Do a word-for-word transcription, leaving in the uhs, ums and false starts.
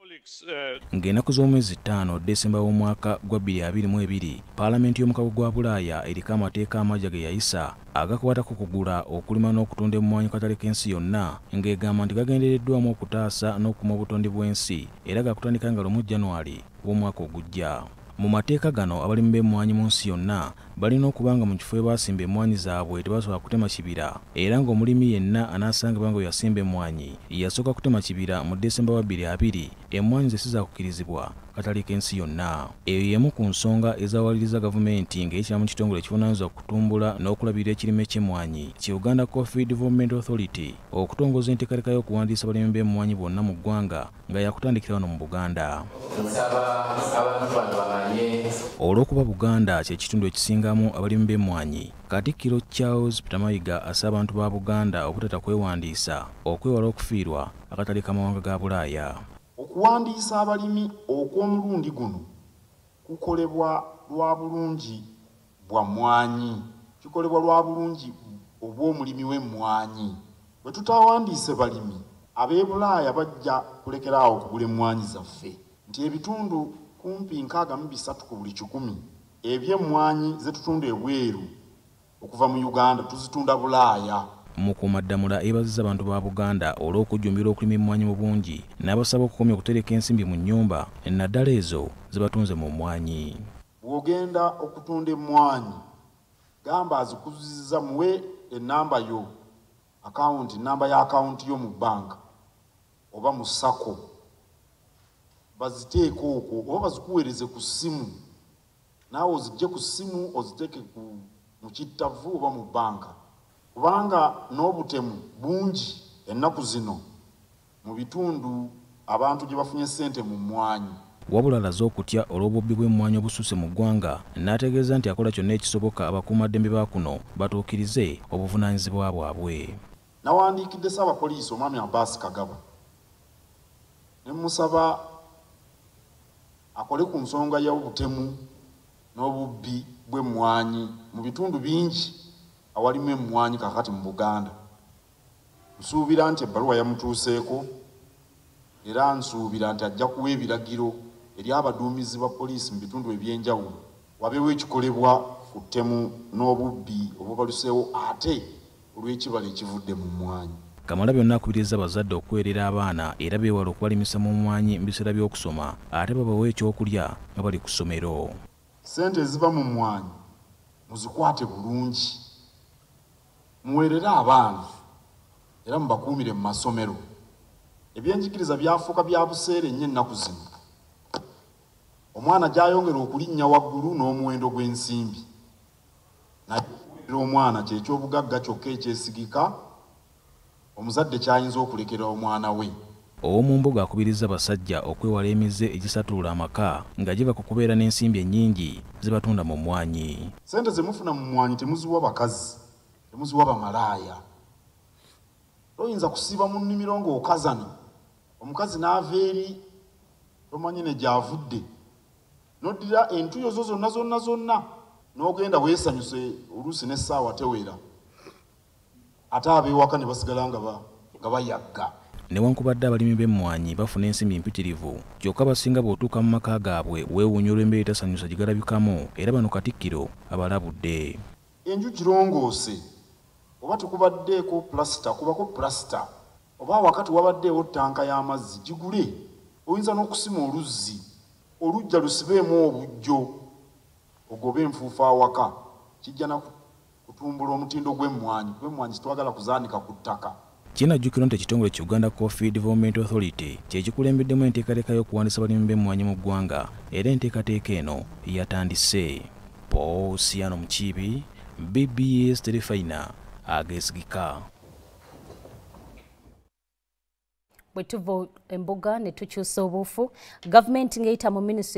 Ng'ennaku z'omwezi ttaano Desemba w'omwaka gwa bbiri abiri mu ebiri, Paalamenti y'omukago gwa Bulaaya eriko amateeka amaggya ge yayisa agakwatako kugula, okulima n'okutunda emmwanyi ku katale k'ensi yonna, ng'egamba nti gagendereddwamu okutaasa n'okukuuma obutonde bw'ensi era gakutandika nga lumu January w'omwaka ogujja. Mu mateeka gano abalimi b'emmwanyi mu nsi yonna balina okuba nga mu kifo we baasimba emmwanyi zaabwe tebasobola kutema kibira, era ng'omulimi yenna anaasangibwa nga yasimba emmwanyi yasooka kutema kibira mu Desemba wa bbiri abiri, emmwanyi ze si zaakukkirizibwa katale k'ensi yonna. Eyo y'emu ku nsonga ezaawaliriza gavumenti ng'eyitira mu kitongole ekivunaanyizibwa ku kutumbula n'okulabirira ekirime ky'emmwanyi ki Uganda Coffee Development Authority okutongoza enteekateeka y'okuwandiisa abalimi b'emmwanyi bonna mu ggwanga nga yakutandikira wano mu Buganda. Olw'okuba Buganda kye kitundu ekisingamu abalimi b'emmwanyi, Katikkiro Charles Peter Mayiga asaba abantu ba Buganda obutata kwewandiisa okwewala okufiirwa akatale k'amawanga ga Bulaaya. Okuwandiisa abalimi okw'omulundi guno kukolebwa lwa bulungi bwa mmwanyi, kikolebwa lwa bulungi obw'omulimi w'emmwanyi. Bwe tutawandiise balimi, ab'e Bulaaya bajja kulekeraawo okugula emmwanyi zaffe, nti ebitundu kumpi nkaaga mu bisatu ku buli kikumi eby'emmwanyi ze tutunda ebweru okuva mu Uganda tuzitunda Bulaaya. Mukuumaddamula yeebazizza abantu ba Buganda olw'okujjumbira okulima emmwanyi mu bungi, n'abasaba okukomya okutereka ensimbi mu nnyumba naddala ezo ze batunze mu mmwanyi. Bw'ogenda okutunda emmwanyi, gamba azikuzizza muwe ennamba yo, akawunti, nnamba ya akawunti yo mu bbanka oba mu sako, baziteeke okwo oba bazikuweereze ku ssimu, naawe ozigye ku ssimu oziteeke mu kittavu oba mu bbanka. Kubanga n'obutemu bungi ennaku zino mu bitundu abantu gye bafunye ssente mu mmwanyi. Wabula alaze okutya olw'obubbi bw'emmwanyi obususse mu ggwanga, n'ategeeza nti akola kyonna ekisoboka abakuumaddembe ba kuno batuukirize obuvunaanyizibwa bwabwe. Nawandiikidde Ssaabapoliisi Omwami Abbas Kagaba ne musaba akole ku nsonga y'obutemu n'obubbi bw'emmwanyi mu bitundu bingi awalimu emmwanyi kakati mu Buganda. Nsuubira nti ebbaluwa yamutuuseeko era nsuubira nti ajja kuwa ebiragiro eri abaduumizi ba poliisi mu bitundu eby'enjawulo wabeewo ekikolebwa ku ttemu n'obubbi obubaluseewo ate olw'ekibala ekivudde mu mmwanyi. Kamalabyonna akubiriza abazadde okuweerera abaana era beewala okubalimisa mu mmwanyi mu biseera by'okusoma ate babawe ekyokulya nga bali ku ssomero. Ssente eziva mu mmwanyi muzikwate bulungi, muweerere abaana era mubakuumire mu masomero. Ebyenjigiriza byafuuka bya buseere nnyo ennaku zino. Omwana gy'ayongera okulinnya waggulu n'omuwendo gw'ensimbi, naye okuweerera omwana kyekyobugagga kyokka ekyesigika omuzadde ky'ayinza okulekera omwana we. Ow'omu mbuga akubiriza abasajja okwewala emize egisatulula amaka nga giva ku kubeera n'ensimbi ennyingi ze batunda mu mmwanyi. Ssente ze mufuna mu mmwanyi temuziwa bakazi, temuziwa bamalaaya. Toyinza kusiiba mu nnimiro ng'okazana, omukazi n'ava eri tomanyi ne gy'avudde, n'oddira entuyo zo zonna zonna zonna n'ogenda weesanyuse oluusi n'essaawa tewera, ate ab'ewaka ne basigala nga bayagga. Newankubadde abalimi b'emmwanyi bafuna ensimbi mpitirivu, kyokka abasinga bw'otuuka mu maka gaabwe weewuunya olw'embeera etasanyusa gye galabikamu, era bano Katikkiro abalabudde. Enju kirongoose, oba tekubaddeeko pulasita kubako pulasita, oba wakati wabaddeewo ttanka y'amazzi gigule. Oyinza n'okusima oluzzi, oluggya lusibeemu obujjo ogobe enfuufu awaka, kijja na kutumbula omutindo gw'emmwanyi kuba emmwanyi kitwagala kuzaanika ku ttaka. Kinajjukirwa nti ekitongole ki Uganda Coffee Development Authority kye kikulembeddemu enteekateeka y'okuwandiisa abalimi b'emmwanyi mu ggwanga era enteekateeka eno yatandise. Paul Siano Mukiibi, B B S Terefayina, ageesigika. Bwe tuva embuga ne tukyusa obuufu, gavumenti ng'eyita mu minisitule